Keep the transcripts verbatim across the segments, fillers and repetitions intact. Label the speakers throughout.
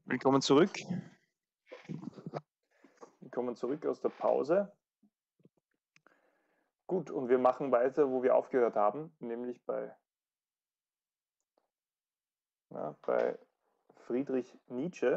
Speaker 1: Willkommen zurück. Willkommen zurück aus der Pause. Gut, und wir machen weiter, wo wir aufgehört haben, nämlich bei, na, bei Friedrich Nietzsche.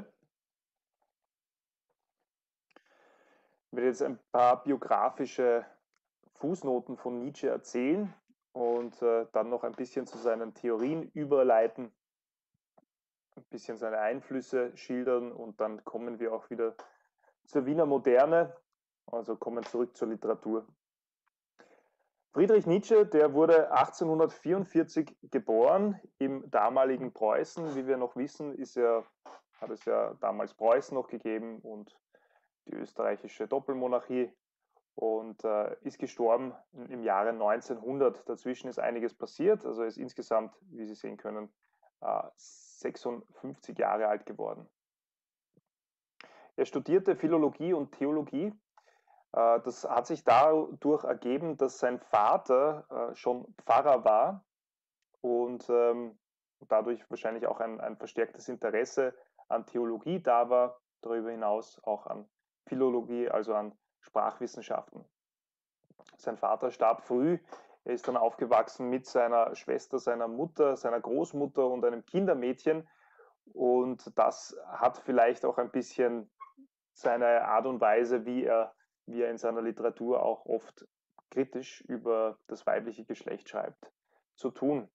Speaker 1: Ich werde jetzt ein paar biografische Fußnoten von Nietzsche erzählen und äh, dann noch ein bisschen zu seinen Theorien überleiten, ein bisschen seine Einflüsse schildern und dann kommen wir auch wieder zur Wiener Moderne, also kommen zurück zur Literatur. Friedrich Nietzsche, der wurde achtzehnhundertvierundvierzig geboren im damaligen Preußen. Wie wir noch wissen, ist er, hat es ja damals Preußen noch gegeben und die österreichische Doppelmonarchie und äh, ist gestorben im Jahre neunzehnhundert. Dazwischen ist einiges passiert, also er ist insgesamt, wie Sie sehen können, äh, sechsundfünfzig Jahre alt geworden. Er studierte Philologie und Theologie. Äh, das hat sich dadurch ergeben, dass sein Vater äh, schon Pfarrer war und ähm, dadurch wahrscheinlich auch ein, ein verstärktes Interesse an Theologie da war, darüber hinaus auch an Philologie, also an Sprachwissenschaften. Sein Vater starb früh, er ist dann aufgewachsen mit seiner Schwester, seiner Mutter, seiner Großmutter und einem Kindermädchen und das hat vielleicht auch ein bisschen seine Art und Weise, wie er, wie er in seiner Literatur auch oft kritisch über das weibliche Geschlecht schreibt, zu tun.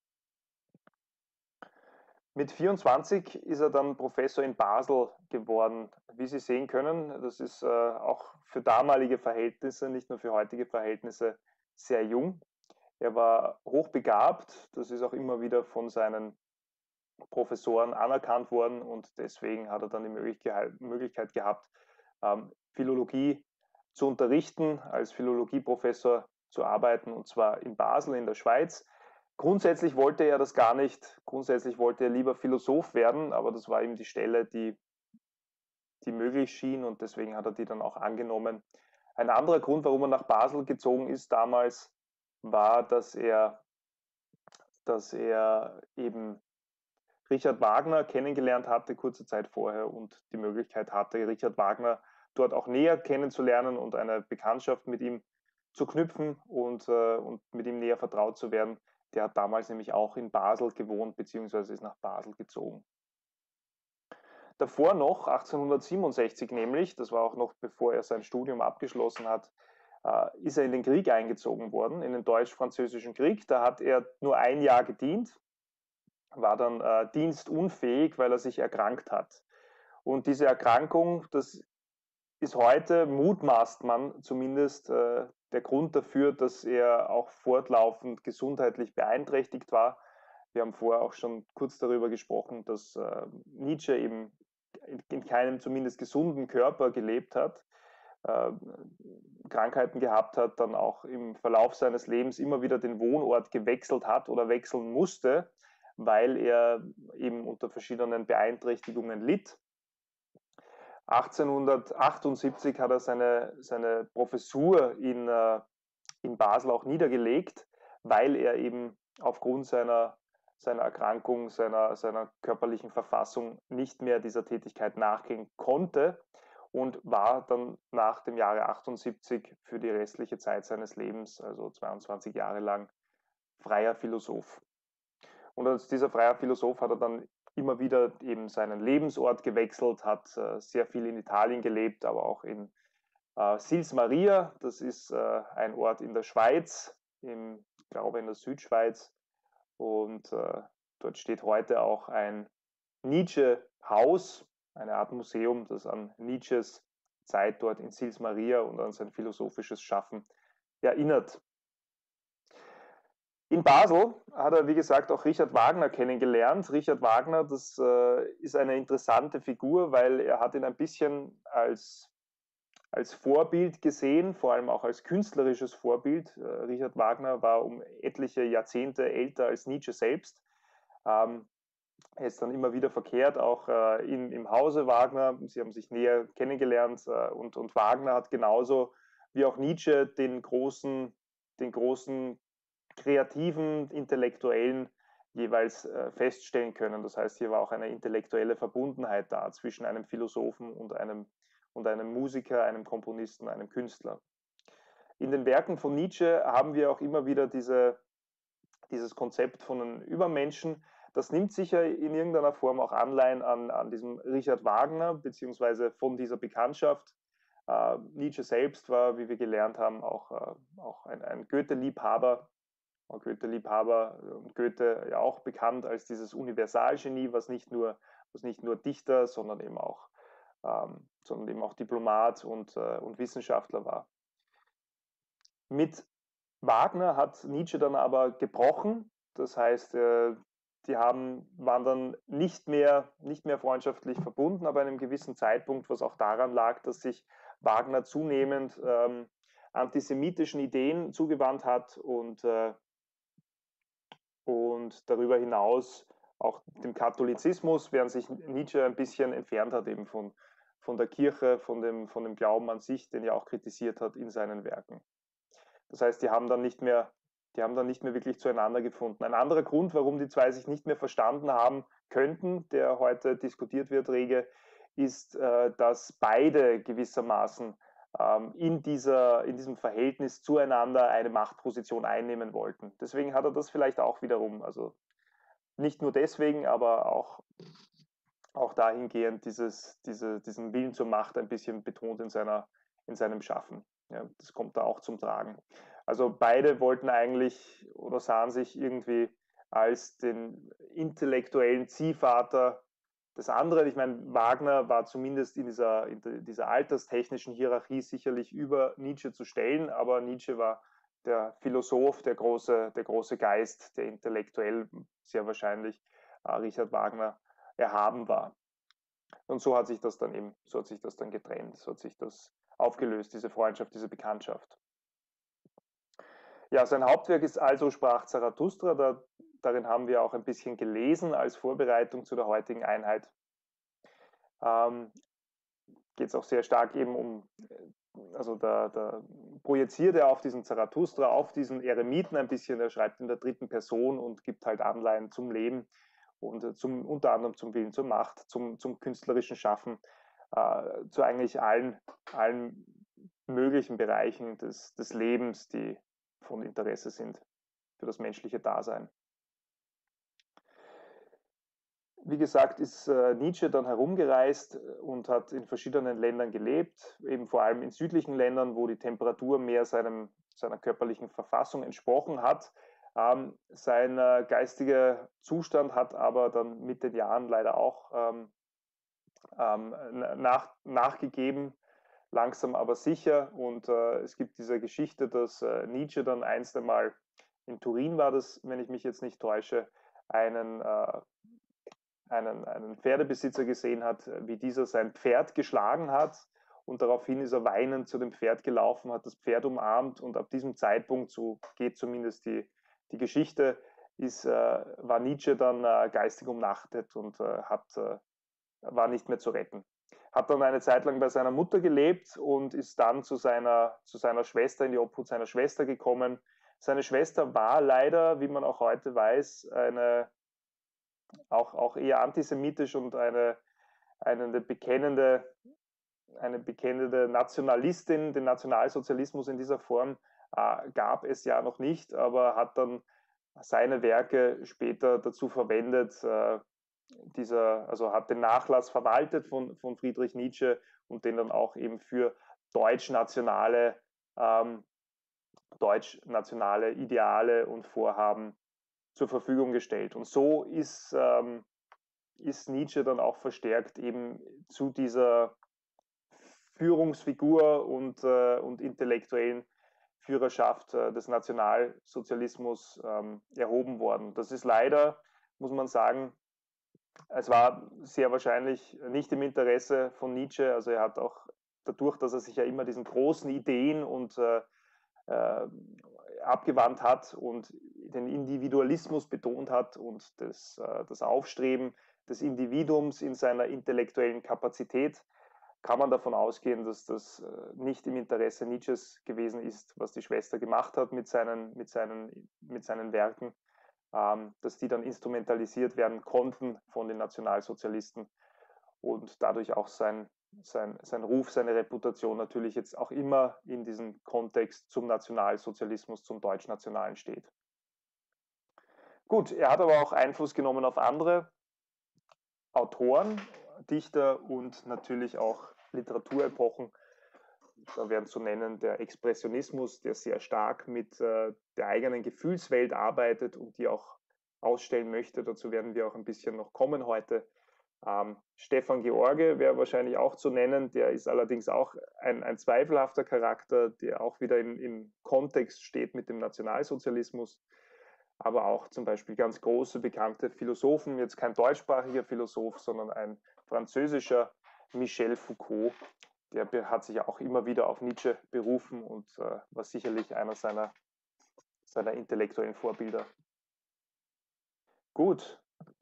Speaker 1: Mit vierundzwanzig ist er dann Professor in Basel geworden. Wie Sie sehen können, das ist äh, auch für damalige Verhältnisse, nicht nur für heutige Verhältnisse, sehr jung. Er war hochbegabt, das ist auch immer wieder von seinen Professoren anerkannt worden und deswegen hat er dann die Möglichkeit gehabt, ähm, Philologie zu unterrichten, als Philologieprofessor zu arbeiten und zwar in Basel in der Schweiz. Grundsätzlich wollte er das gar nicht. Grundsätzlich wollte er lieber Philosoph werden, aber das war ihm die Stelle, die, die möglich schien und deswegen hat er die dann auch angenommen. Ein anderer Grund, warum er nach Basel gezogen ist damals, war, dass er, dass er eben Richard Wagner kennengelernt hatte kurze Zeit vorher und die Möglichkeit hatte, Richard Wagner dort auch näher kennenzulernen und eine Bekanntschaft mit ihm zu knüpfen und, äh, und mit ihm näher vertraut zu werden. Der hat damals nämlich auch in Basel gewohnt, beziehungsweise ist nach Basel gezogen. Davor noch, achtzehnhundertsiebenundsechzig nämlich, das war auch noch bevor er sein Studium abgeschlossen hat, äh, ist er in den Krieg eingezogen worden, in den Deutsch-Französischen Krieg. Da hat er nur ein Jahr gedient, war dann äh, dienstunfähig, weil er sich erkrankt hat. Und diese Erkrankung, das ist heute, mutmaßt man zumindest, äh, der Grund dafür, dass er auch fortlaufend gesundheitlich beeinträchtigt war. Wir haben vorher auch schon kurz darüber gesprochen, dass äh, Nietzsche eben in, in keinem zumindest gesunden Körper gelebt hat, äh, Krankheiten gehabt hat, dann auch im Verlauf seines Lebens immer wieder den Wohnort gewechselt hat oder wechseln musste, weil er eben unter verschiedenen Beeinträchtigungen litt. achtzehnhundertachtundsiebzig hat er seine, seine Professur in, äh, in Basel auch niedergelegt, weil er eben aufgrund seiner, seiner Erkrankung, seiner, seiner körperlichen Verfassung nicht mehr dieser Tätigkeit nachgehen konnte und war dann nach dem Jahre achtundsiebzig für die restliche Zeit seines Lebens, also zweiundzwanzig Jahre lang, freier Philosoph. Und als dieser freier Philosoph hat er dann immer wieder eben seinen Lebensort gewechselt, hat äh, sehr viel in Italien gelebt, aber auch in äh, Sils Maria, das ist äh, ein Ort in der Schweiz, im, ich glaube in der Südschweiz. Und äh, dort steht heute auch ein Nietzsche-Haus, eine Art Museum, das an Nietzsches Zeit dort in Sils Maria und an sein philosophisches Schaffen erinnert. In Basel hat er, wie gesagt, auch Richard Wagner kennengelernt. Richard Wagner, das äh, ist eine interessante Figur, weil er hat ihn ein bisschen als, als Vorbild gesehen, vor allem auch als künstlerisches Vorbild. Äh, Richard Wagner war um etliche Jahrzehnte älter als Nietzsche selbst. Ähm, er ist dann immer wieder verkehrt, auch äh, in, im Hause Wagner. Sie haben sich näher kennengelernt äh, und, und Wagner hat genauso wie auch Nietzsche den großen, den großen kreativen, intellektuellen jeweils äh, feststellen können. Das heißt, hier war auch eine intellektuelle Verbundenheit da zwischen einem Philosophen und einem, und einem Musiker, einem Komponisten, einem Künstler. In den Werken von Nietzsche haben wir auch immer wieder diese, dieses Konzept von einem Übermenschen. Das nimmt sicher in irgendeiner Form auch Anleihen an, an diesem Richard Wagner, beziehungsweise von dieser Bekanntschaft. Äh, Nietzsche selbst war, wie wir gelernt haben, auch, äh, auch ein, ein Goethe-Liebhaber. Goethe-Liebhaber und Goethe ja auch bekannt als dieses Universalgenie, was nicht nur, was nicht nur Dichter, sondern eben auch, ähm, sondern eben auch Diplomat und, äh, und Wissenschaftler war. Mit Wagner hat Nietzsche dann aber gebrochen. Das heißt, äh, die haben, waren dann nicht mehr, nicht mehr freundschaftlich verbunden, aber an einem gewissen Zeitpunkt, was auch daran lag, dass sich Wagner zunehmend ähm, antisemitischen Ideen zugewandt hat und, äh, und darüber hinaus auch dem Katholizismus, während sich Nietzsche ein bisschen entfernt hat eben von, von der Kirche, von dem, von dem Glauben an sich, den er auch kritisiert hat in seinen Werken. Das heißt, die haben dann nicht mehr, die haben dann nicht mehr wirklich zueinander gefunden. Ein anderer Grund, warum die zwei sich nicht mehr verstanden haben könnten, der heute diskutiert wird, rege, ist, äh, dass beide gewissermaßen ähm, in, dieser, in diesem Verhältnis zueinander eine Machtposition einnehmen wollten. Deswegen hat er das vielleicht auch wiederum, also nicht nur deswegen, aber auch, auch dahingehend dieses, diese, diesen Willen zur Macht ein bisschen betont in, seiner, in seinem Schaffen. Ja, das kommt da auch zum Tragen. Also beide wollten eigentlich oder sahen sich irgendwie als den intellektuellen Ziehvater des anderen. Ich meine, Wagner war zumindest in dieser, in dieser alterstechnischen Hierarchie sicherlich über Nietzsche zu stellen, aber Nietzsche war der Philosoph, der große, der große Geist, der intellektuell sehr wahrscheinlich äh, Richard Wagner erhaben war. Und so hat sich das dann eben, so hat sich das dann getrennt, so hat sich das aufgelöst, diese Freundschaft, diese Bekanntschaft. Ja, sein Hauptwerk ist Also sprach Zarathustra. Da, darin haben wir auch ein bisschen gelesen als Vorbereitung zu der heutigen Einheit. Ähm, Geht es auch sehr stark eben um, also da, da projiziert er auf diesen Zarathustra, auf diesen Eremiten ein bisschen. Er schreibt in der dritten Person und gibt halt Anleihen zum Leben und zum, unter anderem zum Willen zur Macht, zum, zum künstlerischen Schaffen, äh, zu eigentlich allen, allen möglichen Bereichen des, des Lebens, die von Interesse sind für das menschliche Dasein. Wie gesagt, ist äh, Nietzsche dann herumgereist und hat in verschiedenen Ländern gelebt, eben vor allem in südlichen Ländern, wo die Temperatur mehr seinem, seiner körperlichen Verfassung entsprochen hat. Ähm, sein äh, geistiger Zustand hat aber dann mit den Jahren leider auch ähm, ähm, nach, nachgegeben, langsam aber sicher. Und äh, es gibt diese Geschichte, dass äh, Nietzsche dann einst einmal in Turin war das, wenn ich mich jetzt nicht täusche, einen, äh, einen, einen Pferdebesitzer gesehen hat, wie dieser sein Pferd geschlagen hat. Und daraufhin ist er weinend zu dem Pferd gelaufen, hat das Pferd umarmt und ab diesem Zeitpunkt, so geht zumindest die, die Geschichte, ist, äh, war Nietzsche dann äh, geistig umnachtet und äh, hat, äh, war nicht mehr zu retten. Hat dann eine Zeit lang bei seiner Mutter gelebt und ist dann zu seiner, zu seiner Schwester, in die Obhut seiner Schwester gekommen. Seine Schwester war leider, wie man auch heute weiß, eine, auch, auch eher antisemitisch und eine, eine bekennende, eine bekennende Nationalistin. Den Nationalsozialismus in dieser Form äh, gab es ja noch nicht, aber hat dann seine Werke später dazu verwendet, äh, dieser, also hat den Nachlass verwaltet von, von Friedrich Nietzsche und den dann auch eben für deutschnationale, ähm, deutschnationale Ideale und Vorhaben zur Verfügung gestellt. Und so ist, ähm, ist Nietzsche dann auch verstärkt eben zu dieser Führungsfigur und, äh, und intellektuellen Führerschaft äh, des Nationalsozialismus ähm, erhoben worden. Das ist leider, muss man sagen, es war sehr wahrscheinlich nicht im Interesse von Nietzsche. Also er hat auch dadurch, dass er sich ja immer diesen großen Ideen und äh, äh, abgewandt hat und den Individualismus betont hat und das, äh, das Aufstreben des Individuums in seiner intellektuellen Kapazität, kann man davon ausgehen, dass das äh, nicht im Interesse Nietzsches gewesen ist, was die Schwester gemacht hat mit seinen, mit seinen, mit seinen Werken. ähm, dass die dann instrumentalisiert werden konnten von den Nationalsozialisten und dadurch auch sein, sein, sein Ruf, seine Reputation natürlich jetzt auch immer in diesem Kontext zum Nationalsozialismus, zum Deutschnationalen steht. Gut, er hat aber auch Einfluss genommen auf andere Autoren, Dichter und natürlich auch Literaturepochen. Da wären zu nennen der Expressionismus, der sehr stark mit äh, der eigenen Gefühlswelt arbeitet und die auch ausstellen möchte. Dazu werden wir auch ein bisschen noch kommen heute. Ähm, Stefan George wäre wahrscheinlich auch zu nennen, der ist allerdings auch ein, ein zweifelhafter Charakter, der auch wieder im, im Kontext steht mit dem Nationalsozialismus, aber auch zum Beispiel ganz große, bekannte Philosophen, jetzt kein deutschsprachiger Philosoph, sondern ein französischer, Michel Foucault, der hat sich auch immer wieder auf Nietzsche berufen und äh, war sicherlich einer seiner, seiner intellektuellen Vorbilder. Gut,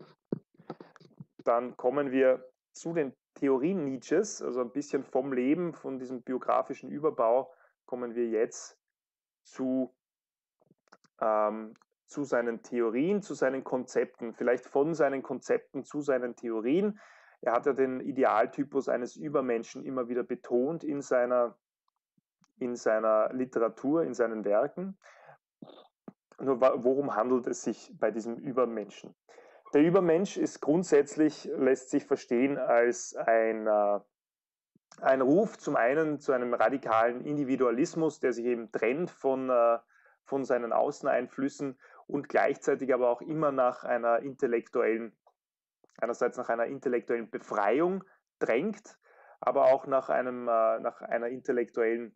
Speaker 1: dann kommen wir zu den Theorien Nietzsches, also ein bisschen vom Leben, von diesem biografischen Überbau, kommen wir jetzt zu, ähm, zu seinen Theorien, zu seinen Konzepten, vielleicht von seinen Konzepten zu seinen Theorien. Er hat ja den Idealtypus eines Übermenschen immer wieder betont in seiner, in seiner Literatur, in seinen Werken. Nur worum handelt es sich bei diesem Übermenschen? Der Übermensch ist grundsätzlich, lässt sich verstehen als ein, äh, ein Ruf zum einen zu einem radikalen Individualismus, der sich eben trennt von, äh, von seinen Außeneinflüssen und gleichzeitig aber auch immer nach einer intellektuellen, einerseits nach einer intellektuellen Befreiung drängt, aber auch nach, einem, äh, nach einer intellektuellen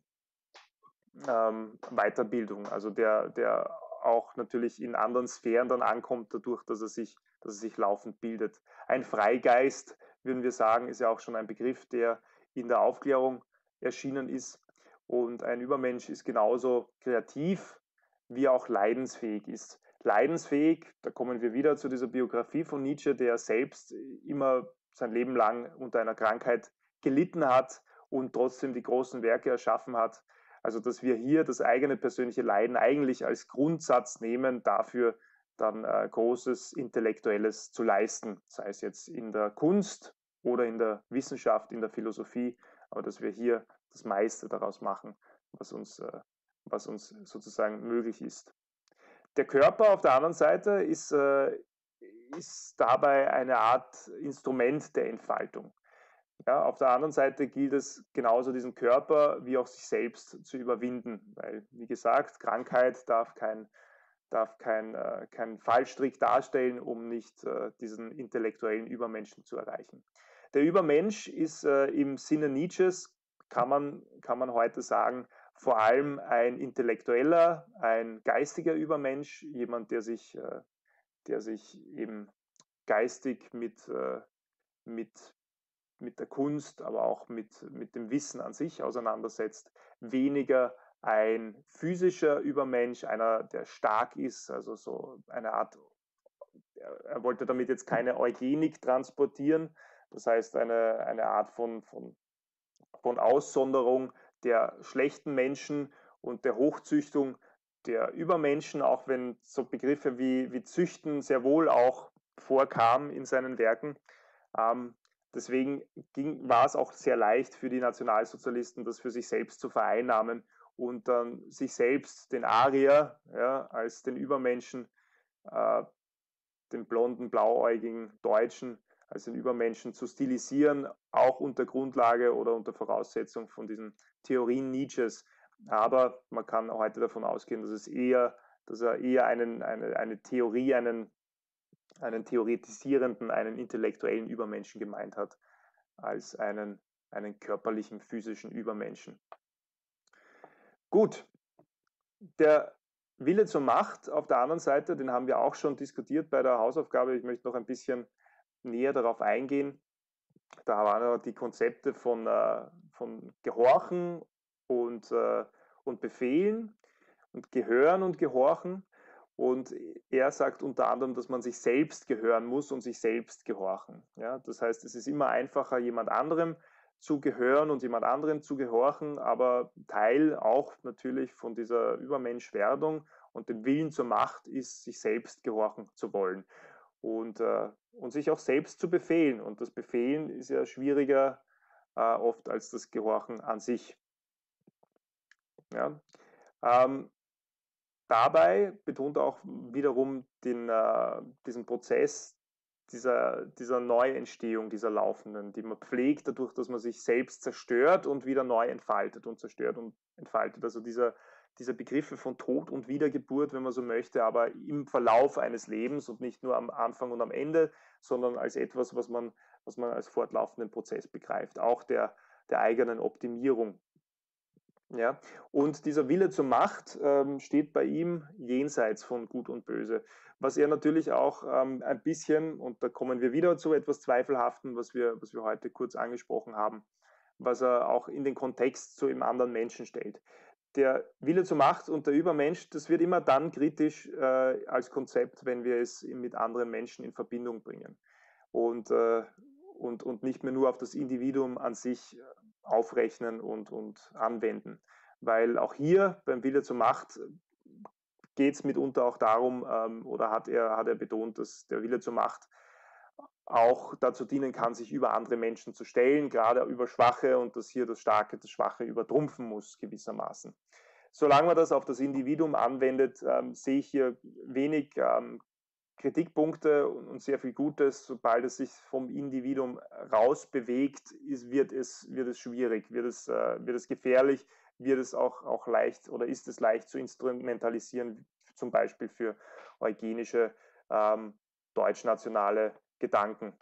Speaker 1: ähm, Weiterbildung, also der, der auch natürlich in anderen Sphären dann ankommt, dadurch, dass er sich, dass er sich laufend bildet. Ein Freigeist, würden wir sagen, ist ja auch schon ein Begriff, der in der Aufklärung erschienen ist. Und ein Übermensch ist genauso kreativ, wie auch leidensfähig ist. Leidensfähig, da kommen wir wieder zu dieser Biografie von Nietzsche, der selbst immer sein Leben lang unter einer Krankheit gelitten hat und trotzdem die großen Werke erschaffen hat. Also dass wir hier das eigene persönliche Leiden eigentlich als Grundsatz nehmen, dafür dann äh, Großes Intellektuelles zu leisten, sei es jetzt in der Kunst oder in der Wissenschaft, in der Philosophie, aber dass wir hier das meiste daraus machen, was uns, äh, was uns sozusagen möglich ist. Der Körper auf der anderen Seite ist, äh, ist dabei eine Art Instrument der Entfaltung. Ja, auf der anderen Seite gilt es genauso, diesen Körper wie auch sich selbst zu überwinden, weil, wie gesagt, Krankheit darf kein, darf kein, äh, kein Fallstrick darstellen, um nicht äh, diesen intellektuellen Übermenschen zu erreichen. Der Übermensch ist äh, im Sinne Nietzsches, kann man, kann man heute sagen, vor allem ein intellektueller, ein geistiger Übermensch, jemand, der sich, äh, der sich eben geistig mit, äh, mit mit der Kunst, aber auch mit, mit dem Wissen an sich auseinandersetzt, weniger ein physischer Übermensch, einer, der stark ist, also so eine Art, er wollte damit jetzt keine Eugenik transportieren, das heißt eine, eine Art von, von, von Aussonderung der schlechten Menschen und der Hochzüchtung der Übermenschen, auch wenn so Begriffe wie, wie Züchten sehr wohl auch vorkamen in seinen Werken. Ähm, Deswegen ging, war es auch sehr leicht für die Nationalsozialisten, das für sich selbst zu vereinnahmen und dann sich selbst, den Arier, ja, als den Übermenschen, äh, den blonden, blauäugigen Deutschen, als den Übermenschen zu stilisieren, auch unter Grundlage oder unter Voraussetzung von diesen Theorien Nietzsches. Aber man kann heute davon ausgehen, dass es eher, dass er eher einen, eine, eine Theorie, einen einen theoretisierenden, einen intellektuellen Übermenschen gemeint hat, als einen, einen körperlichen, physischen Übermenschen. Gut, der Wille zur Macht auf der anderen Seite, den haben wir auch schon diskutiert bei der Hausaufgabe. Ich möchte noch ein bisschen näher darauf eingehen. Da waren die Konzepte von, äh, von Gehorchen und, äh, und Befehlen und Gehören und Gehorchen. Und er sagt unter anderem, dass man sich selbst gehören muss und sich selbst gehorchen. Ja, das heißt, es ist immer einfacher, jemand anderem zu gehören und jemand anderem zu gehorchen, aber Teil auch natürlich von dieser Übermenschwerdung Und den Willen zur Macht ist, sich selbst gehorchen zu wollen und, äh, und sich auch selbst zu befehlen. Und das Befehlen ist ja schwieriger äh, oft als das Gehorchen an sich. Ja? Ähm, dabei betont er auch wiederum den, äh, diesen Prozess dieser, dieser Neuentstehung, dieser laufenden, die man pflegt dadurch, dass man sich selbst zerstört und wieder neu entfaltet und zerstört und entfaltet. Also dieser, diese Begriffe von Tod und Wiedergeburt, wenn man so möchte, aber im Verlauf eines Lebens und nicht nur am Anfang und am Ende, sondern als etwas, was man, was man als fortlaufenden Prozess begreift, auch der, der eigenen Optimierung. Ja, und dieser Wille zur Macht ähm, steht bei ihm jenseits von Gut und Böse, was er natürlich auch ähm, ein bisschen, und da kommen wir wieder zu etwas Zweifelhaften, was wir, was wir heute kurz angesprochen haben, was er auch in den Kontext zu einem anderen Menschen stellt. Der Wille zur Macht und der Übermensch, das wird immer dann kritisch äh, als Konzept, wenn wir es mit anderen Menschen in Verbindung bringen und, äh, und, und nicht mehr nur auf das Individuum an sich aufrechnen und, und anwenden. Weil auch hier beim Wille zur Macht geht es mitunter auch darum, ähm, oder hat er, hat er betont, dass der Wille zur Macht auch dazu dienen kann, sich über andere Menschen zu stellen, gerade über Schwache, und dass hier das Starke das Schwache übertrumpfen muss gewissermaßen. Solange man das auf das Individuum anwendet, ähm, sehe ich hier wenig ähm, Kritikpunkte und sehr viel Gutes. Sobald es sich vom Individuum rausbewegt, ist, wird, es, wird es schwierig, wird es, äh, wird es gefährlich, wird es auch, auch leicht oder ist es leicht zu instrumentalisieren, zum Beispiel für eugenische, ähm, deutschnationale Gedanken.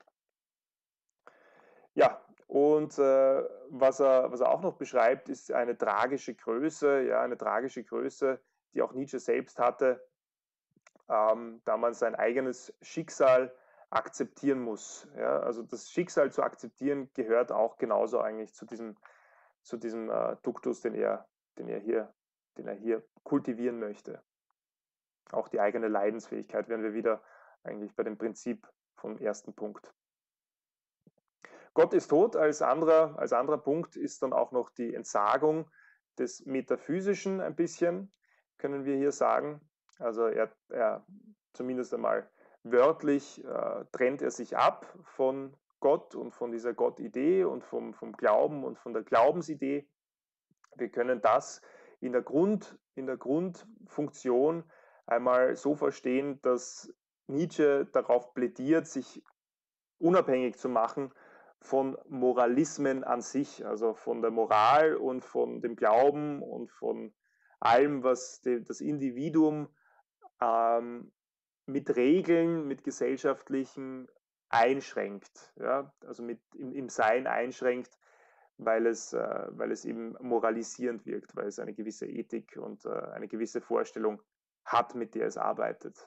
Speaker 1: Ja, und äh, was, er, was er auch noch beschreibt, ist eine tragische Größe, ja, eine tragische Größe, die auch Nietzsche selbst hatte, ähm, da man sein eigenes Schicksal akzeptieren muss. Ja? Also das Schicksal zu akzeptieren gehört auch genauso eigentlich zu diesem, zu diesem äh, Duktus, den er, den, er hier, den er hier kultivieren möchte. Auch die eigene Leidensfähigkeit wären wir wieder eigentlich bei dem Prinzip vom ersten Punkt. Gott ist tot, als anderer, als anderer Punkt ist dann auch noch die Entsagung des Metaphysischen ein bisschen, können wir hier sagen. Also er, er zumindest einmal wörtlich äh, trennt er sich ab von Gott und von dieser Gott-Idee und vom, vom Glauben und von der Glaubensidee. Wir können das in der, Grund, in der Grundfunktion einmal so verstehen, dass Nietzsche darauf plädiert, sich unabhängig zu machen von Moralismen an sich, also von der Moral und von dem Glauben und von allem, was die, das Individuum ähm, mit Regeln, mit gesellschaftlichen einschränkt, ja? Also mit, im, im Sein einschränkt, weil es, äh, weil es eben moralisierend wirkt, weil es eine gewisse Ethik und äh, eine gewisse Vorstellung hat, mit der es arbeitet.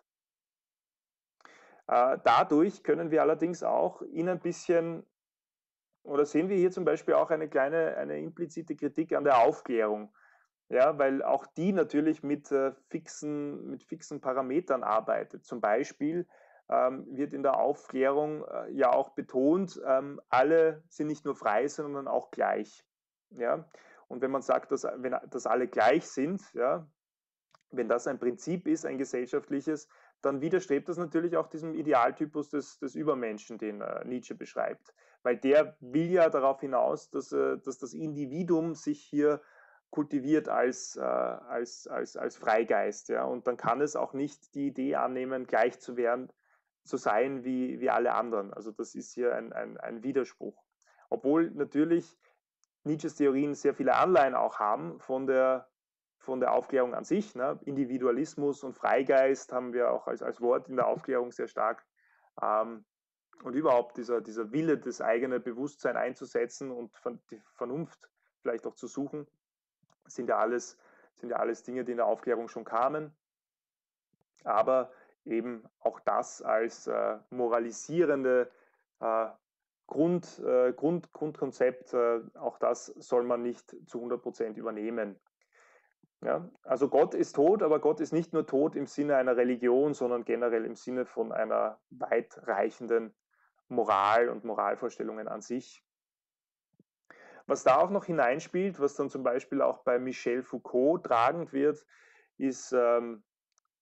Speaker 1: Äh, dadurch können wir allerdings auch in ein bisschen, oder sehen wir hier zum Beispiel auch eine kleine, eine implizite Kritik an der Aufklärung, ja, weil auch die natürlich mit, äh, fixen, mit fixen Parametern arbeitet. Zum Beispiel ähm, wird in der Aufklärung äh, ja auch betont, ähm, alle sind nicht nur frei, sondern auch gleich. Ja? Und wenn man sagt, dass, wenn, dass alle gleich sind, ja, wenn das ein Prinzip ist, ein gesellschaftliches, dann widerstrebt das natürlich auch diesem Idealtypus des, des Übermenschen, den äh, Nietzsche beschreibt. Weil der will ja darauf hinaus, dass, äh, dass das Individuum sich hier kultiviert als, äh, als, als, als Freigeist. Ja? Und dann kann es auch nicht die Idee annehmen, gleich zu werden, zu sein wie, wie alle anderen. Also das ist hier ein, ein, ein Widerspruch. Obwohl natürlich Nietzsches Theorien sehr viele Anleihen auch haben von der von der Aufklärung an sich. Ne? Individualismus und Freigeist haben wir auch als, als Wort in der Aufklärung sehr stark. Ähm, und überhaupt dieser, dieser Wille, das eigene Bewusstsein einzusetzen und die Vernunft vielleicht auch zu suchen, sind ja alles, sind ja alles Dinge, die in der Aufklärung schon kamen. Aber eben auch das als äh, moralisierende äh, Grund, äh, Grund, Grundkonzept, äh, auch das soll man nicht zu hundert Prozent übernehmen. Ja, also Gott ist tot, aber Gott ist nicht nur tot im Sinne einer Religion, sondern generell im Sinne von einer weitreichenden Moral und Moralvorstellungen an sich. Was da auch noch hineinspielt, was dann zum Beispiel auch bei Michel Foucault tragend wird, ist, ähm,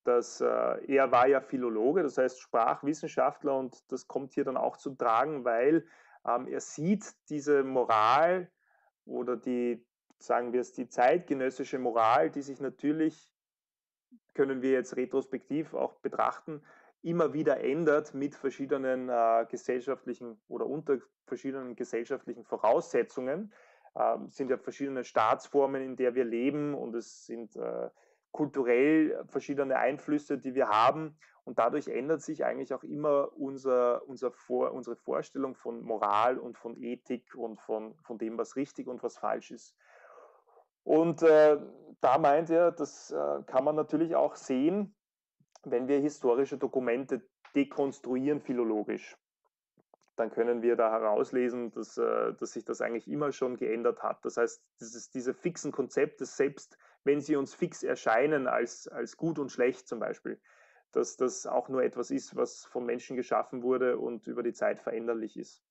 Speaker 1: dass äh, er war ja Philologe, das heißt Sprachwissenschaftler, und das kommt hier dann auch zum Tragen, weil ähm, er sieht diese Moral oder die, sagen wir es, die zeitgenössische Moral, die sich natürlich, können wir jetzt retrospektiv auch betrachten, immer wieder ändert mit verschiedenen äh, gesellschaftlichen oder unter verschiedenen gesellschaftlichen Voraussetzungen. Ähm, sind ja verschiedene Staatsformen, in der wir leben, und es sind äh, kulturell verschiedene Einflüsse, die wir haben, und dadurch ändert sich eigentlich auch immer unser, unser Vor, unsere Vorstellung von Moral und von Ethik und von, von dem, was richtig und was falsch ist. Und äh, da meint er, das äh, kann man natürlich auch sehen, wenn wir historische Dokumente dekonstruieren philologisch. Dann können wir da herauslesen, dass, äh, dass sich das eigentlich immer schon geändert hat. Das heißt, dieses, diese fixen Konzepte, selbst wenn sie uns fix erscheinen als, als gut und schlecht zum Beispiel, dass das auch nur etwas ist, was von Menschen geschaffen wurde und über die Zeit veränderlich ist.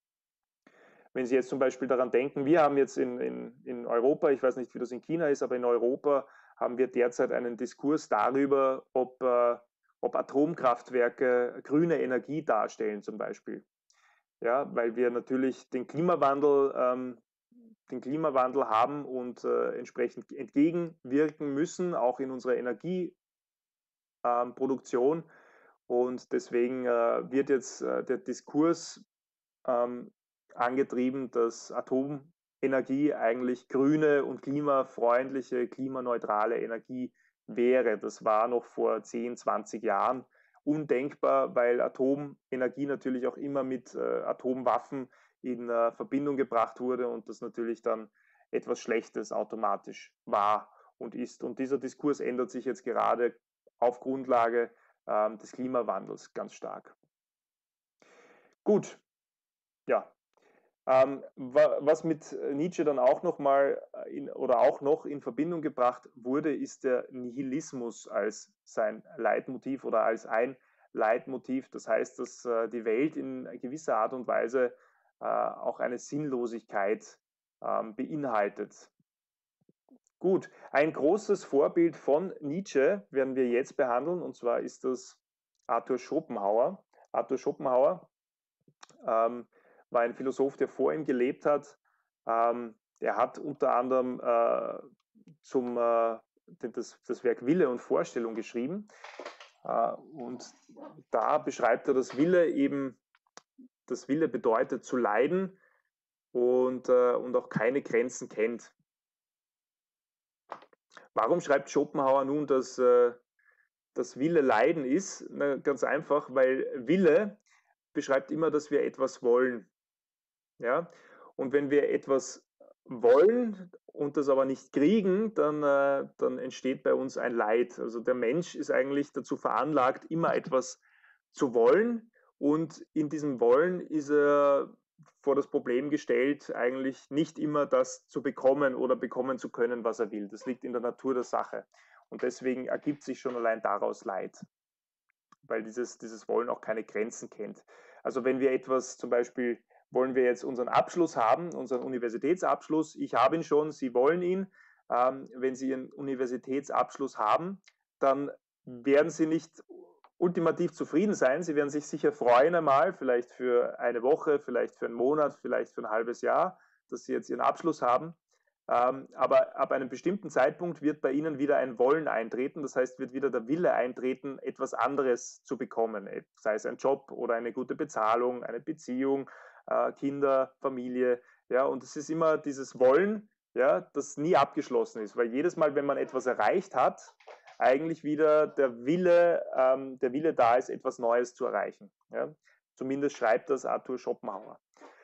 Speaker 1: Wenn Sie jetzt zum Beispiel daran denken, wir haben jetzt in, in, in Europa, ich weiß nicht, wie das in China ist, aber in Europa haben wir derzeit einen Diskurs darüber, ob, äh, ob Atomkraftwerke grüne Energie darstellen zum Beispiel. Ja, weil wir natürlich den Klimawandel, ähm, den Klimawandel haben und äh, entsprechend entgegenwirken müssen, auch in unserer Energieproduktion. Ähm, und deswegen äh, wird jetzt äh, der Diskurs ähm, angetrieben, dass Atomenergie eigentlich grüne und klimafreundliche, klimaneutrale Energie wäre. Das war noch vor zehn, zwanzig Jahren undenkbar, weil Atomenergie natürlich auch immer mit äh, Atomwaffen in äh, Verbindung gebracht wurde und das natürlich dann etwas Schlechtes automatisch war und ist. Und dieser Diskurs ändert sich jetzt gerade auf Grundlage ähm, des Klimawandels ganz stark. Gut, ja. Ähm, was mit Nietzsche dann auch noch mal in, oder auch noch in Verbindung gebracht wurde, ist der Nihilismus als sein Leitmotiv oder als ein Leitmotiv. Das heißt, dass äh, die Welt in gewisser Art und Weise äh, auch eine Sinnlosigkeit ähm, beinhaltet. Gut, ein großes Vorbild von Nietzsche werden wir jetzt behandeln, und zwar ist das Arthur Schopenhauer. Arthur Schopenhauer ähm, war ein Philosoph, der vor ihm gelebt hat. Ähm, er hat unter anderem äh, zum, äh, das, das Werk Wille und Vorstellung geschrieben. Äh, und da beschreibt er, dass Wille eben, das Wille bedeutet zu leiden und, äh, und auch keine Grenzen kennt. Warum schreibt Schopenhauer nun, dass, äh, dass Wille Leiden ist? Na, ganz einfach, weil Wille beschreibt immer, dass wir etwas wollen. Ja? Und wenn wir etwas wollen und das aber nicht kriegen, dann, äh, dann entsteht bei uns ein Leid. Also der Mensch ist eigentlich dazu veranlagt, immer etwas zu wollen, und in diesem Wollen ist er vor das Problem gestellt, eigentlich nicht immer das zu bekommen oder bekommen zu können, was er will. Das liegt in der Natur der Sache. Und deswegen ergibt sich schon allein daraus Leid, weil dieses, dieses Wollen auch keine Grenzen kennt. Also wenn wir etwas, zum Beispiel wollen wir jetzt unseren Abschluss haben, unseren Universitätsabschluss, ich habe ihn schon, Sie wollen ihn. Ähm, wenn Sie Ihren Universitätsabschluss haben, dann werden Sie nicht ultimativ zufrieden sein. Sie werden sich sicher freuen einmal, vielleicht für eine Woche, vielleicht für einen Monat, vielleicht für ein halbes Jahr, dass Sie jetzt Ihren Abschluss haben. Ähm, aber ab einem bestimmten Zeitpunkt wird bei Ihnen wieder ein Wollen eintreten. Das heißt, wird wieder der Wille eintreten, etwas anderes zu bekommen. Sei es ein Job oder eine gute Bezahlung, eine Beziehung, äh, Kinder, Familie. Ja, und es ist immer dieses Wollen, ja, das nie abgeschlossen ist. Weil jedes Mal, wenn man etwas erreicht hat, eigentlich wieder der Wille, ähm, der Wille da ist, etwas Neues zu erreichen. Ja. Zumindest schreibt das Arthur Schopenhauer.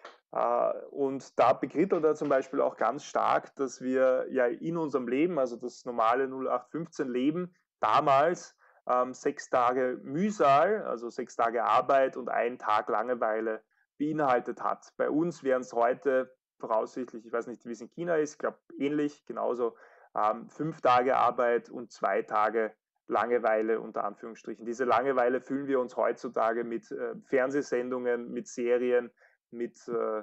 Speaker 1: Und da bekrittelt er zum Beispiel auch ganz stark, dass wir ja in unserem Leben, also das normale null acht fünfzehn Leben, damals ähm, sechs Tage Mühsal, also sechs Tage Arbeit und einen Tag Langeweile beinhaltet hat. Bei uns wären es heute voraussichtlich, ich weiß nicht, wie es in China ist, ich glaube ähnlich, genauso ähm, fünf Tage Arbeit und zwei Tage Langeweile unter Anführungsstrichen. Diese Langeweile fühlen wir uns heutzutage mit äh, Fernsehsendungen, mit Serien, mit, äh,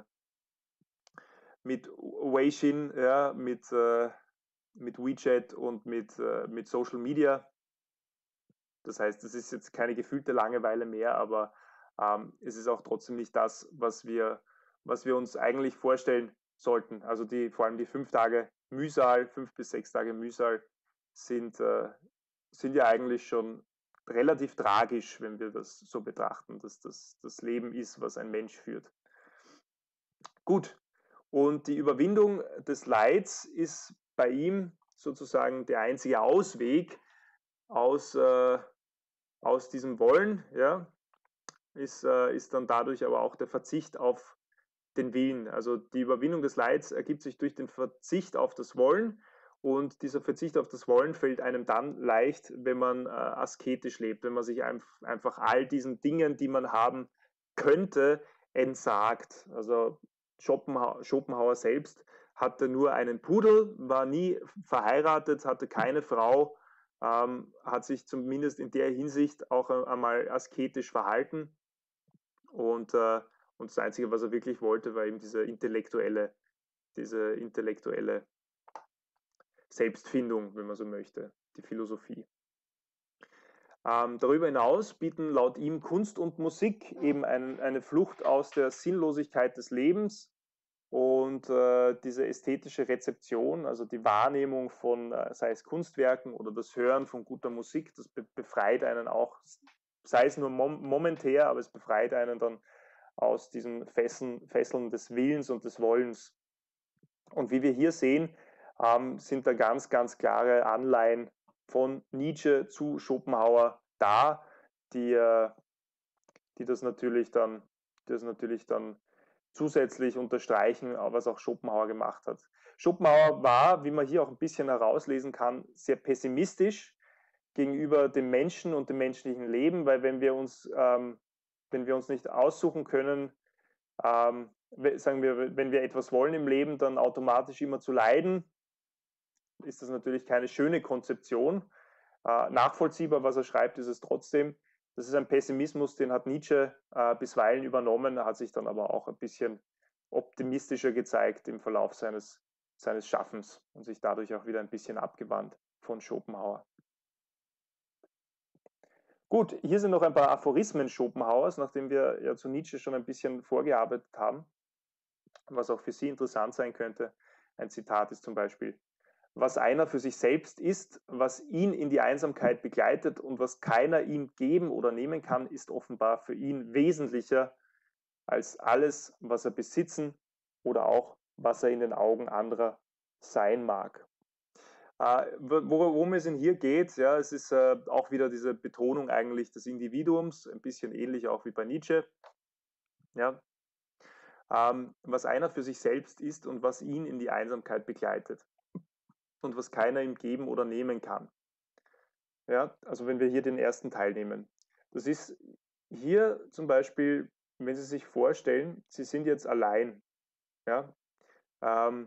Speaker 1: mit Weixin, ja, mit, äh, mit WeChat und mit, äh, mit Social Media. Das heißt, es ist jetzt keine gefühlte Langeweile mehr, aber ähm, es ist auch trotzdem nicht das, was wir, was wir uns eigentlich vorstellen sollten. Also die, vor allem die fünf Tage Mühsal, fünf bis sechs Tage Mühsal sind, äh, sind ja eigentlich schon relativ tragisch, wenn wir das so betrachten, dass das das Leben ist, was ein Mensch führt. Gut, und die Überwindung des Leids ist bei ihm sozusagen der einzige Ausweg aus, äh, aus diesem Wollen, ja, ist, äh, ist dann dadurch aber auch der Verzicht auf den Willen. Also die Überwindung des Leids ergibt sich durch den Verzicht auf das Wollen, und dieser Verzicht auf das Wollen fällt einem dann leicht, wenn man äh, asketisch lebt, wenn man sich einfach all diesen Dingen, die man haben könnte, entsagt. Also Schopenhauer, Schopenhauer selbst hatte nur einen Pudel, war nie verheiratet, hatte keine Frau, ähm, hat sich zumindest in der Hinsicht auch einmal asketisch verhalten, und, äh, und das Einzige, was er wirklich wollte, war eben diese intellektuelle, diese intellektuelle Selbstfindung, wenn man so möchte, die Philosophie. Ähm, darüber hinaus bieten laut ihm Kunst und Musik eben ein, eine Flucht aus der Sinnlosigkeit des Lebens, und äh, diese ästhetische Rezeption, also die Wahrnehmung von, äh, sei es Kunstwerken oder das Hören von guter Musik, das be befreit einen auch, sei es nur mom momentär, aber es befreit einen dann aus diesen Fesseln, Fesseln des Willens und des Wollens. Und wie wir hier sehen, ähm, sind da ganz, ganz klare Anleihen von Nietzsche zu Schopenhauer da, die, äh, die das natürlich dann, die das natürlich dann zusätzlich unterstreichen, was auch Schopenhauer gemacht hat. Schopenhauer war, wie man hier auch ein bisschen herauslesen kann, sehr pessimistisch gegenüber dem Menschen und dem menschlichen Leben, weil wenn wir uns, ähm, wenn wir uns nicht aussuchen können, ähm, sagen wir, wenn wir etwas wollen im Leben, dann automatisch immer zu leiden, ist das natürlich keine schöne Konzeption. Äh, nachvollziehbar, was er schreibt, ist es trotzdem. Das ist ein Pessimismus, den hat Nietzsche äh, bisweilen übernommen, hat sich dann aber auch ein bisschen optimistischer gezeigt im Verlauf seines, seines Schaffens und sich dadurch auch wieder ein bisschen abgewandt von Schopenhauer. Gut, hier sind noch ein paar Aphorismen Schopenhauers, nachdem wir ja zu Nietzsche schon ein bisschen vorgearbeitet haben, was auch für Sie interessant sein könnte. Ein Zitat ist zum Beispiel: Was einer für sich selbst ist, was ihn in die Einsamkeit begleitet und was keiner ihm geben oder nehmen kann, ist offenbar für ihn wesentlicher als alles, was er besitzen oder auch was er in den Augen anderer sein mag. Äh, worum es in hier geht, ja, es ist äh, auch wieder diese Betonung eigentlich des Individuums, ein bisschen ähnlich auch wie bei Nietzsche. Ja, ähm, was einer für sich selbst ist und was ihn in die Einsamkeit begleitet und was keiner ihm geben oder nehmen kann. Ja, also wenn wir hier den ersten Teil nehmen. Das ist hier zum Beispiel, wenn Sie sich vorstellen, Sie sind jetzt allein. Ja, ähm,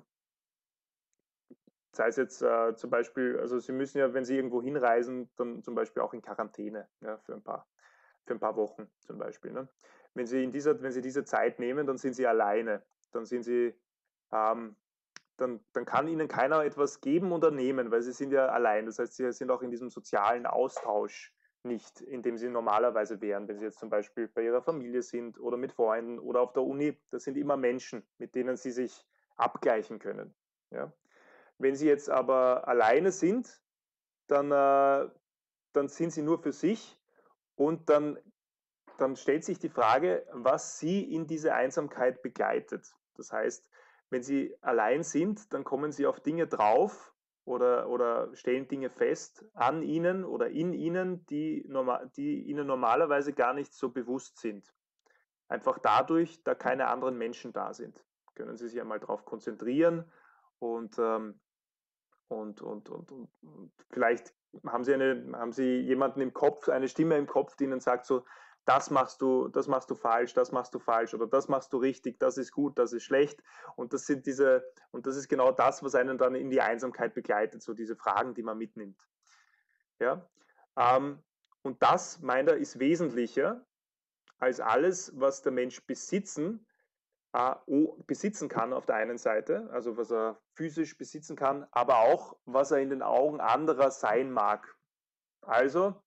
Speaker 1: sei es jetzt äh, zum Beispiel, also Sie müssen ja, wenn Sie irgendwo hinreisen, dann zum Beispiel auch in Quarantäne, ja, für ein paar, für ein paar Wochen zum Beispiel. Ne? Wenn Sie in dieser, wenn Sie diese Zeit nehmen, dann sind Sie alleine. Dann sind Sie, ähm, dann, dann kann Ihnen keiner etwas geben oder nehmen, weil Sie sind ja allein. Das heißt, Sie sind auch in diesem sozialen Austausch nicht, in dem Sie normalerweise wären, wenn Sie jetzt zum Beispiel bei Ihrer Familie sind oder mit Freunden oder auf der Uni. Das sind immer Menschen, mit denen Sie sich abgleichen können. Ja? Wenn Sie jetzt aber alleine sind, dann, äh, dann sind Sie nur für sich, und dann, dann stellt sich die Frage, was Sie in diese Einsamkeit begleitet. Das heißt, wenn Sie allein sind, dann kommen Sie auf Dinge drauf oder, oder stellen Dinge fest an Ihnen oder in Ihnen, die, normal, die Ihnen normalerweise gar nicht so bewusst sind. Einfach dadurch, da keine anderen Menschen da sind. Können Sie sich einmal darauf konzentrieren, und ähm, und, und, und, und, und vielleicht haben Sie, eine, haben Sie jemanden im Kopf, eine Stimme im Kopf, die Ihnen sagt so, das machst du, das machst du falsch, das machst du falsch oder das machst du richtig, das ist gut, das ist schlecht. Und das sind diese, und das ist genau das, was einen dann in die Einsamkeit begleitet, so diese Fragen, die man mitnimmt. Ja? Ähm, und das, meint er, ist wesentlicher als alles, was der Mensch besitzen besitzen kann auf der einen Seite, also was er physisch besitzen kann, aber auch, was er in den Augen anderer sein mag. Also,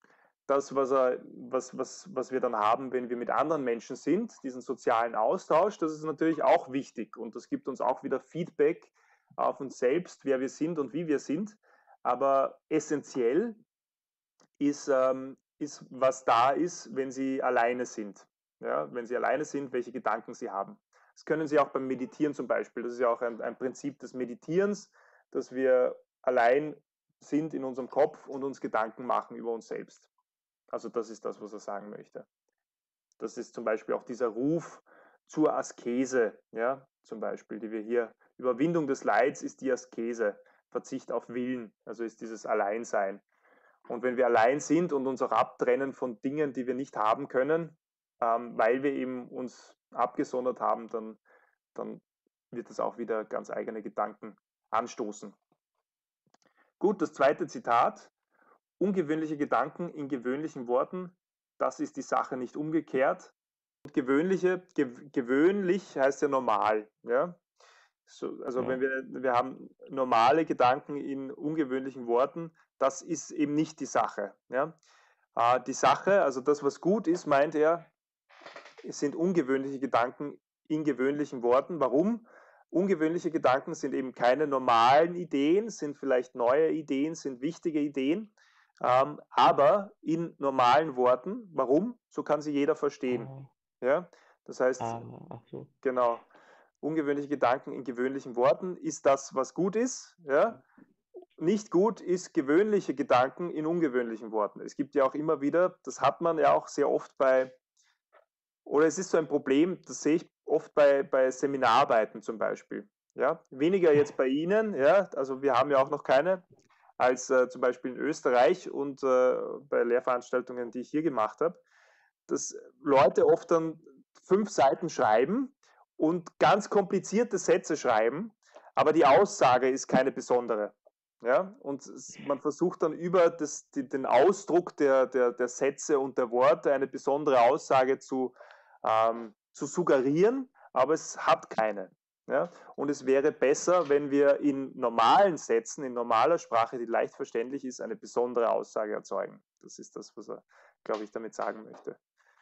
Speaker 1: das, was, er, was, was, was wir dann haben, wenn wir mit anderen Menschen sind, diesen sozialen Austausch, das ist natürlich auch wichtig und das gibt uns auch wieder Feedback auf uns selbst, wer wir sind und wie wir sind. Aber essentiell ist, ähm, ist, was da ist, wenn Sie alleine sind. Ja, wenn Sie alleine sind, welche Gedanken Sie haben. Das können Sie auch beim Meditieren zum Beispiel. Das ist ja auch ein, ein Prinzip des Meditierens, dass wir allein sind in unserem Kopf und uns Gedanken machen über uns selbst. Also das ist das, was er sagen möchte. Das ist zum Beispiel auch dieser Ruf zur Askese, ja, zum Beispiel, die wir hier, Überwindung des Leids ist die Askese, Verzicht auf Willen, also ist dieses Alleinsein. Und wenn wir allein sind und uns auch abtrennen von Dingen, die wir nicht haben können, ähm, weil wir eben uns abgesondert haben, dann, dann wird das auch wieder ganz eigene Gedanken anstoßen. Gut, das zweite Zitat. Ungewöhnliche Gedanken in gewöhnlichen Worten, das ist die Sache nicht umgekehrt. Und gewöhnliche, gew gewöhnlich heißt ja normal. Ja? So, also
Speaker 2: Ja.
Speaker 1: wenn wir, wir haben normale Gedanken in ungewöhnlichen Worten, das ist eben nicht die Sache. Ja? Äh, die Sache, also das, was gut ist, meint er, es sind ungewöhnliche Gedanken in gewöhnlichen Worten. Warum? Ungewöhnliche Gedanken sind eben keine normalen Ideen, sind vielleicht neue Ideen, sind wichtige Ideen, ähm, aber in normalen Worten. Warum? So kann sie jeder verstehen.
Speaker 2: Ah,
Speaker 1: Ja? Das heißt,
Speaker 2: ah, ach so.
Speaker 1: genau, ungewöhnliche Gedanken in gewöhnlichen Worten ist das, was gut ist. Ja? Nicht gut ist gewöhnliche Gedanken in ungewöhnlichen Worten. Es gibt ja auch immer wieder, das hat man ja auch sehr oft bei, oder es ist so ein Problem, das sehe ich oft bei, bei Seminararbeiten zum Beispiel. Ja? Weniger jetzt bei Ihnen, ja? Also wir haben ja auch noch keine, als äh, zum Beispiel in Österreich und äh, bei Lehrveranstaltungen, die ich hier gemacht habe, dass Leute oft dann fünf Seiten schreiben und ganz komplizierte Sätze schreiben, aber die Aussage ist keine besondere. Ja? Und man versucht dann über das, die, den Ausdruck der, der, der Sätze und der Worte eine besondere Aussage zu, ähm, zu suggerieren, aber es hat keine. Ja? Und es wäre besser, wenn wir in normalen Sätzen, in normaler Sprache, die leicht verständlich ist, eine besondere Aussage erzeugen. Das ist das, was er, glaube ich, damit sagen möchte.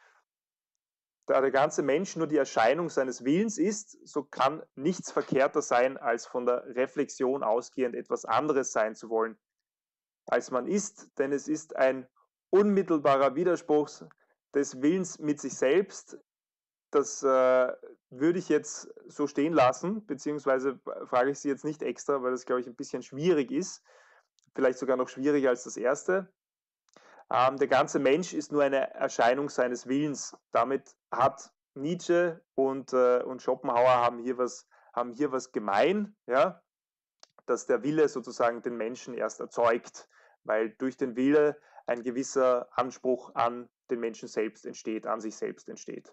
Speaker 1: Da der ganze Mensch nur die Erscheinung seines Willens ist, so kann nichts verkehrter sein, als von der Reflexion ausgehend etwas anderes sein zu wollen, als man ist, denn es ist ein unmittelbarer Widerspruch des Willens mit sich selbst. Das äh, würde ich jetzt so stehen lassen, beziehungsweise frage ich Sie jetzt nicht extra, weil das, glaube ich, ein bisschen schwierig ist, vielleicht sogar noch schwieriger als das erste. Ähm, der ganze Mensch ist nur eine Erscheinung seines Willens. Damit hat Nietzsche und, äh, und Schopenhauer haben hier was, haben hier was gemein, ja? Dass der Wille sozusagen den Menschen erst erzeugt, weil durch den Wille ein gewisser Anspruch an den Menschen selbst entsteht, an sich selbst entsteht.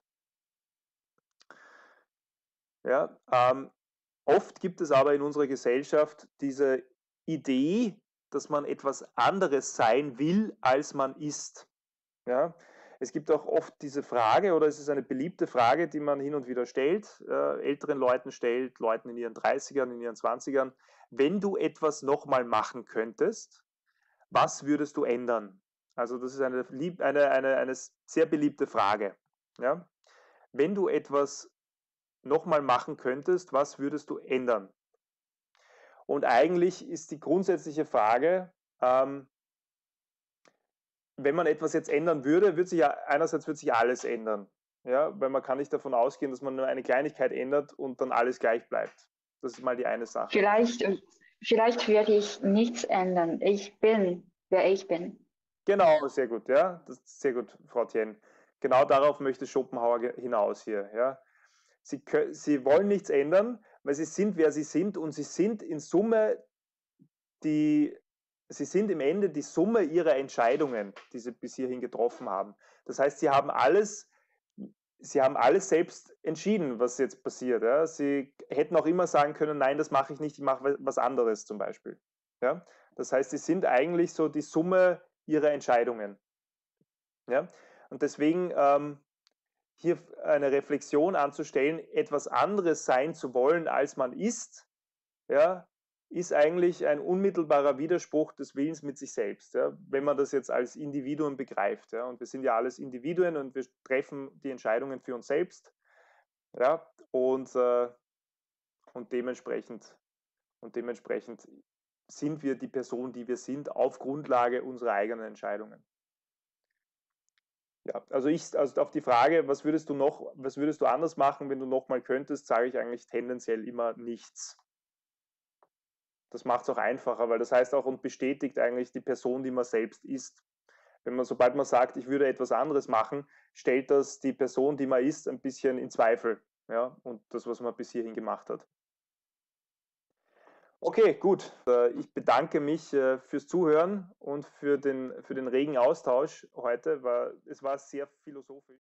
Speaker 1: Ja, ähm, oft gibt es aber in unserer Gesellschaft diese Idee, dass man etwas anderes sein will, als man ist. Ja, es gibt auch oft diese Frage, oder es ist eine beliebte Frage, die man hin und wieder stellt, äh, älteren Leuten stellt, Leuten in ihren dreißigern, in ihren zwanzigern, wenn du etwas nochmal machen könntest, was würdest du ändern? Also das ist eine, eine, eine, eine sehr beliebte Frage. Ja? Wenn du etwas nochmal machen könntest, was würdest du ändern? Und eigentlich ist die grundsätzliche Frage, ähm, wenn man etwas jetzt ändern würde, wird sich ja einerseits wird sich alles ändern. Ja, weil man kann nicht davon ausgehen, dass man nur eine Kleinigkeit ändert und dann alles gleich bleibt. Das ist mal die eine Sache.
Speaker 3: Vielleicht, vielleicht werde ich nichts ändern. Ich bin, wer ich bin.
Speaker 1: Genau, sehr gut, ja. Das ist sehr gut, Frau Thien. Genau darauf möchte Schopenhauer hinaus hier. Ja. Sie, sie wollen nichts ändern, weil sie sind, wer sie sind und sie sind in Summe die Sie sind im Ende die Summe ihrer Entscheidungen, die sie bis hierhin getroffen haben. Das heißt, sie haben alles, sie haben alles selbst entschieden, was jetzt passiert. Ja. Sie hätten auch immer sagen können, nein, das mache ich nicht, ich mache was anderes zum Beispiel. Ja. Das heißt, sie sind eigentlich so die Summe ihrer Entscheidungen. Ja. Und deswegen ähm, hier eine Reflexion anzustellen, etwas anderes sein zu wollen, als man ist, ja, ist eigentlich ein unmittelbarer Widerspruch des Willens mit sich selbst, ja, wenn man das jetzt als Individuum begreift. Ja, und wir sind ja alles Individuen und wir treffen die Entscheidungen für uns selbst. Ja, und, äh, und, dementsprechend, und dementsprechend sind wir die Person, die wir sind, auf Grundlage unserer eigenen Entscheidungen. Ja, also ich, also auf die Frage, was würdest du noch, was würdest du anders machen, wenn du nochmal könntest, sage ich eigentlich tendenziell immer nichts. Das macht es auch einfacher, weil das heißt auch und bestätigt eigentlich die Person, die man selbst ist. Wenn man, sobald man sagt, ich würde etwas anderes machen, stellt das die Person, die man ist, ein bisschen in Zweifel. Ja, und das, was man bis hierhin gemacht hat. Okay, gut. Ich bedanke mich fürs Zuhören und für den, für den regen Austausch heute. War, es war sehr philosophisch.